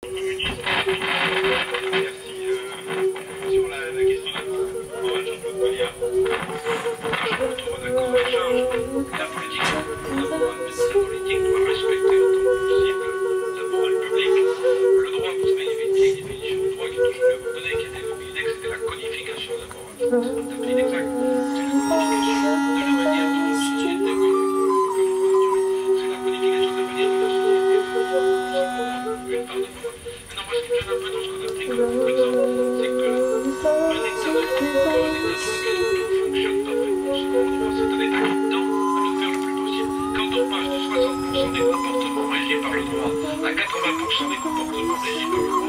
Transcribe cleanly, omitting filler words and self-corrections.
Sur la question de Jean-Claude Colliard, je me retrouve d'accord avec Georges. La politique, la politique doit respecter autant que possible la morale publique. Le droit, vous savez, il y avait une vieille définition du droit qui est toujours mieux donnée, qui était que c'était la codification de la morale. C'est un peu inexact. C'est la codification de la manière dont une société c'est la codification de la manière dont la société une part de morale. Maintenant, moi, ce qui me gêne un peu dans ce qu'on a pris comme exemple, c'est que un état de droit, un état dans lequel tout fonctionne pas vraiment selon le droit, c'est un état qui tend à le faire le plus possible. Quand on passe de 60% des comportements régis par le droit à 80% des comportements régis par le droit,